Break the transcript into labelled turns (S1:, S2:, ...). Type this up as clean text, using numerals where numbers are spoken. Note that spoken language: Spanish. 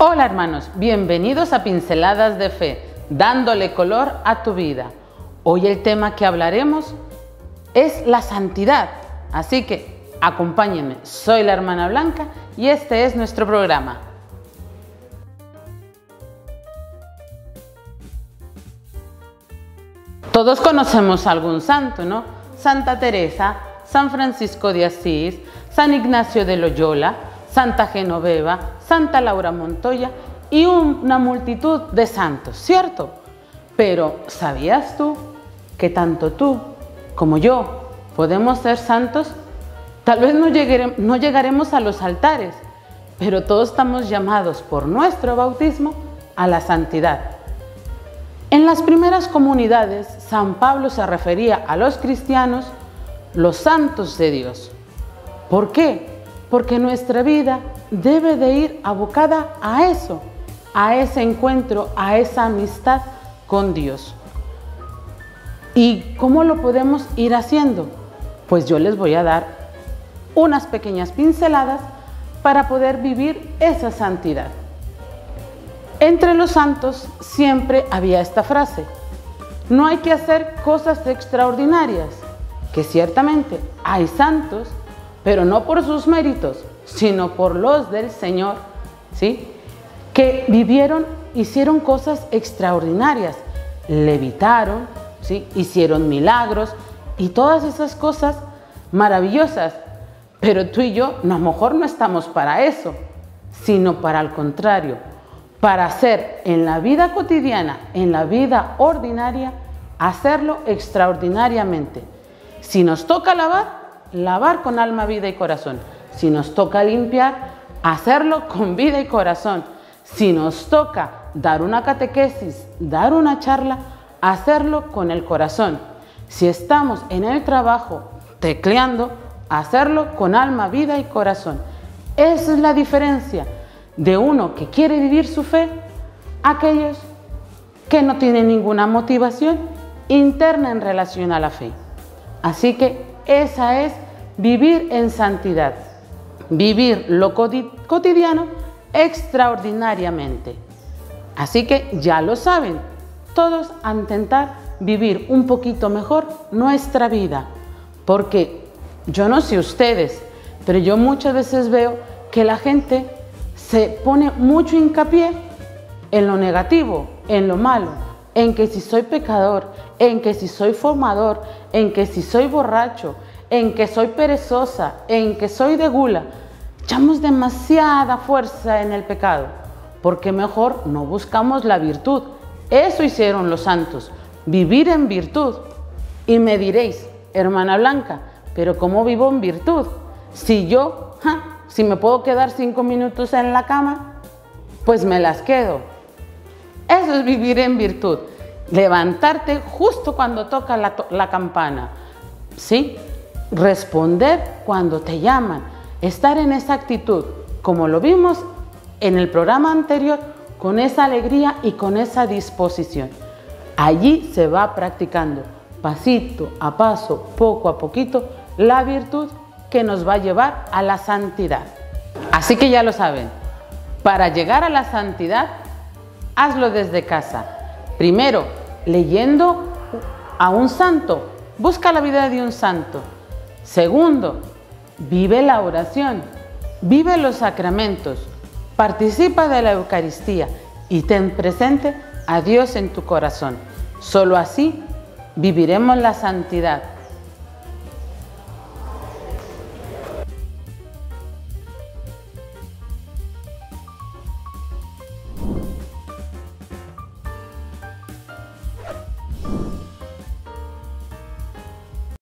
S1: Hola hermanos, bienvenidos a Pinceladas de Fe, dándole color a tu vida. Hoy el tema que hablaremos es la santidad, así que acompáñenme. Soy la hermana Blanca y este es nuestro programa. Todos conocemos a algún santo, ¿no? Santa Teresa, San Francisco de Asís, San Ignacio de Loyola, Santa Genoveva, Santa Laura Montoya y una multitud de santos, ¿cierto? Pero ¿sabías tú que tanto tú como yo podemos ser santos? Tal vez no llegaremos a los altares, pero todos estamos llamados por nuestro bautismo a la santidad. En las primeras comunidades, San Pablo se refería a los cristianos los santos de Dios. ¿Por qué? Porque nuestra vida debe de ir abocada a eso, a ese encuentro, a esa amistad con Dios. ¿Y cómo lo podemos ir haciendo? Pues yo les voy a dar unas pequeñas pinceladas para poder vivir esa santidad. Entre los santos siempre había esta frase: no hay que hacer cosas extraordinarias, que ciertamente hay santos, pero no por sus méritos, sino por los del Señor, ¿sí? Que hicieron cosas extraordinarias, levitaron, ¿sí? Hicieron milagros y todas esas cosas maravillosas. Pero tú y yo a lo mejor no estamos para eso, sino para el contrario, para hacer en la vida cotidiana, en la vida ordinaria, hacerlo extraordinariamente. Si nos toca lavar con alma, vida y corazón. Si nos toca limpiar, hacerlo con vida y corazón. Si nos toca dar una catequesis, dar una charla, hacerlo con el corazón. Si estamos en el trabajo tecleando, hacerlo con alma, vida y corazón. Esa es la diferencia de uno que quiere vivir su fe a aquellos que no tienen ninguna motivación interna en relación a la fe. Así que esa es vivir en santidad, vivir lo cotidiano extraordinariamente. Así que ya lo saben, todos a intentar vivir un poquito mejor nuestra vida, porque yo no sé ustedes, pero yo muchas veces veo que la gente se pone mucho hincapié en lo negativo, en lo malo, en que si soy pecador, en que si soy fumador, en que si soy borracho, en que soy perezosa, en que soy de gula. Echamos demasiada fuerza en el pecado, porque mejor no buscamos la virtud. Eso hicieron los santos, vivir en virtud. Y me diréis, hermana Blanca, pero ¿cómo vivo en virtud? Si me puedo quedar 5 minutos en la cama, pues me las quedo. Eso es vivir en virtud. Levantarte justo cuando toca la campana, ¿sí? Responder cuando te llaman, estar en esa actitud, como lo vimos en el programa anterior, con esa alegría y con esa disposición. Allí se va practicando, pasito a paso, poco a poquito, la virtud que nos va a llevar a la santidad. Así que ya lo saben, para llegar a la santidad, hazlo desde casa. Primero, leyendo a un santo, busca la vida de un santo. Segundo, vive la oración, vive los sacramentos, participa de la Eucaristía y ten presente a Dios en tu corazón. Solo así viviremos la santidad